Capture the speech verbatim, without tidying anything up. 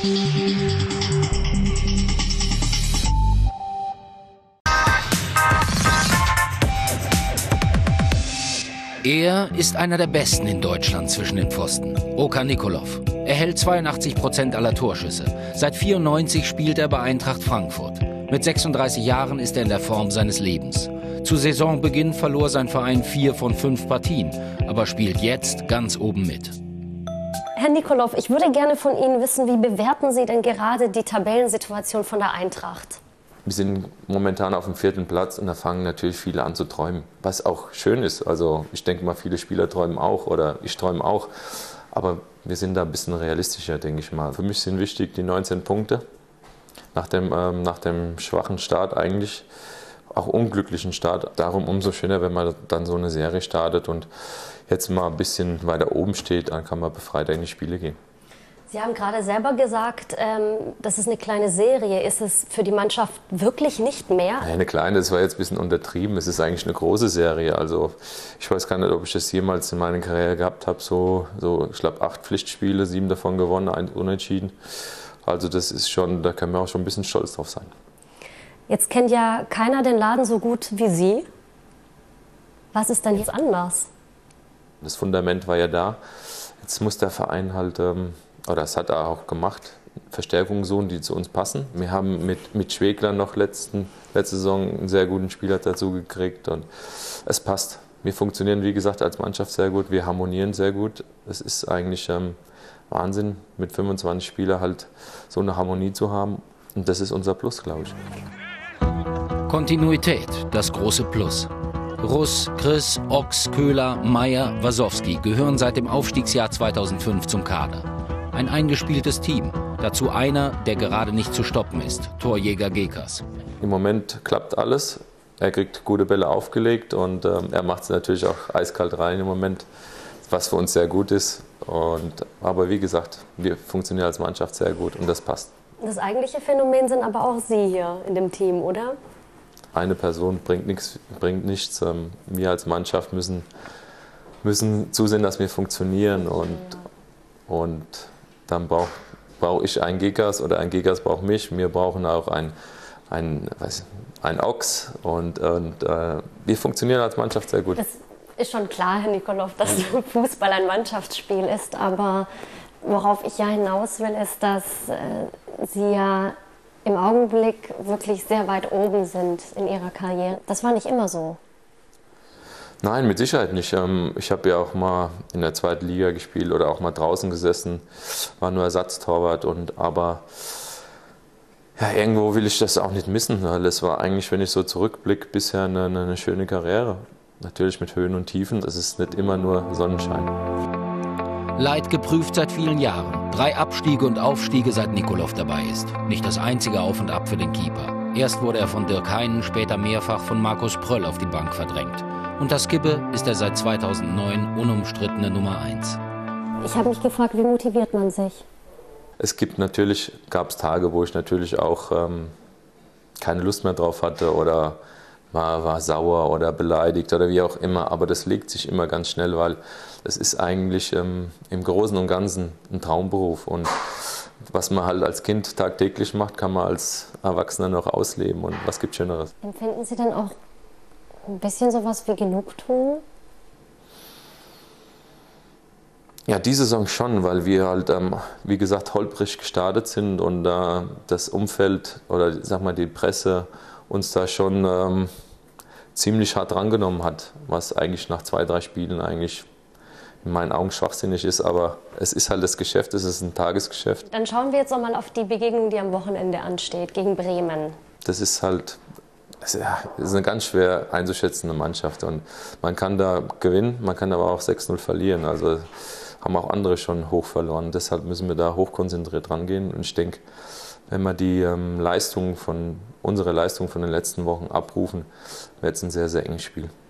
Er ist einer der Besten in Deutschland zwischen den Pfosten. Okan Nikolov. Er hält zweiundachtzig Prozent aller Torschüsse. Seit vierundneunzig spielt er bei Eintracht Frankfurt. Mit sechsunddreißig Jahren ist er in der Form seines Lebens. Zu Saisonbeginn verlor sein Verein vier von fünf Partien, aber spielt jetzt ganz oben mit. Herr Nikolov, ich würde gerne von Ihnen wissen, wie bewerten Sie denn gerade die Tabellensituation von der Eintracht? Wir sind momentan auf dem vierten Platz und da fangen natürlich viele an zu träumen, was auch schön ist. Also ich denke mal, viele Spieler träumen auch oder ich träume auch, aber wir sind da ein bisschen realistischer, denke ich mal. Für mich sind wichtig die neunzehn Punkte nach dem, ähm, nach dem schwachen Start eigentlich, auch unglücklichen Start. Darum umso schöner, wenn man dann so eine Serie startet und jetzt mal ein bisschen weiter oben steht, dann kann man befreiter in die Spiele gehen. Sie haben gerade selber gesagt, ähm, das ist eine kleine Serie. Ist es für die Mannschaft wirklich nicht mehr? Ja, eine kleine, das war jetzt ein bisschen untertrieben. Es ist eigentlich eine große Serie. Also ich weiß gar nicht, ob ich das jemals in meiner Karriere gehabt habe. So, so ich glaube, acht Pflichtspiele, sieben davon gewonnen, ein Unentschieden. Also das ist schon, da können wir auch schon ein bisschen stolz drauf sein. Jetzt kennt ja keiner den Laden so gut wie Sie. Was ist denn jetzt anders? Das Fundament war ja da. Jetzt muss der Verein halt... Ähm, Oder das hat er auch gemacht, Verstärkungen suchen, die zu uns passen. Wir haben mit, mit Schwegler noch letzten, letzte Saison einen sehr guten Spieler dazu gekriegt und es passt. Wir funktionieren, wie gesagt, als Mannschaft sehr gut, wir harmonieren sehr gut. Es ist eigentlich ähm, Wahnsinn, mit fünfundzwanzig Spielern halt so eine Harmonie zu haben und das ist unser Plus, glaube ich. Kontinuität, das große Plus. Russ, Chris, Ochs, Köhler, Meier, Wasowski gehören seit dem Aufstiegsjahr zweitausendfünf zum Kader. Ein eingespieltes Team, dazu einer, der gerade nicht zu stoppen ist, Torjäger Gekas. Im Moment klappt alles, er kriegt gute Bälle aufgelegt und ähm, er macht es natürlich auch eiskalt rein im Moment, was für uns sehr gut ist. Und, aber wie gesagt, wir funktionieren als Mannschaft sehr gut und das passt. Das eigentliche Phänomen sind aber auch Sie hier in dem Team, oder? Eine Person bringt nichts. Bringt nichts. Ähm, wir als Mannschaft müssen, müssen zusehen, dass wir funktionieren und, und dann brauche brauch ich einen Gekas oder ein Gekas braucht mich. Wir brauchen auch ein, ein, weiß, ein Ochs und, und äh, wir funktionieren als Mannschaft sehr gut. Das ist schon klar, Herr Nikolov, dass Fußball ein Mannschaftsspiel ist, aber worauf ich ja hinaus will, ist, dass äh, Sie ja im Augenblick wirklich sehr weit oben sind in Ihrer Karriere. Das war nicht immer so. Nein, mit Sicherheit nicht. Ich habe ja auch mal in der zweiten Liga gespielt oder auch mal draußen gesessen, war nur Ersatztorwart. Und, aber ja, irgendwo will ich das auch nicht missen, weil es war eigentlich, wenn ich so zurückblicke, bisher eine, eine schöne Karriere. Natürlich mit Höhen und Tiefen, es ist nicht immer nur Sonnenschein. Leid geprüft seit vielen Jahren. Drei Abstiege und Aufstiege, seit Nikolov dabei ist. Nicht das einzige Auf und Ab für den Keeper. Erst wurde er von Dirk Heinen, später mehrfach von Markus Pröll auf die Bank verdrängt. Unter Skibbe ist er seit zweitausendneun unumstrittene Nummer eins. Ich habe mich gefragt, wie motiviert man sich? Es gibt natürlich, gab es Tage, wo ich natürlich auch ähm, keine Lust mehr drauf hatte oder war, war sauer oder beleidigt oder wie auch immer. Aber das legt sich immer ganz schnell, weil es ist eigentlich ähm, im Großen und Ganzen ein Traumberuf. Und was man halt als Kind tagtäglich macht, kann man als Erwachsener noch ausleben. Und was gibt Schöneres? Empfinden Sie denn auch ein bisschen sowas wie Genugtuung? Ja, diese Saison schon, weil wir halt, ähm, wie gesagt, holprig gestartet sind und äh, das Umfeld oder sag mal die Presse uns da schon ähm, ziemlich hart drangenommen hat, was eigentlich nach zwei, drei Spielen eigentlich in meinen Augen schwachsinnig ist, aber es ist halt das Geschäft, es ist ein Tagesgeschäft. Dann schauen wir jetzt noch mal auf die Begegnung, die am Wochenende ansteht, gegen Bremen. Das ist halt das ist eine ganz schwer einzuschätzende Mannschaft und man kann da gewinnen, man kann aber auch sechs null verlieren. Also haben auch andere schon hoch verloren. Deshalb müssen wir da hochkonzentriert rangehen. Und ich denke, wenn wir die ähm, Leistung von, unsere Leistung von den letzten Wochen abrufen, wird es ein sehr, sehr enges Spiel.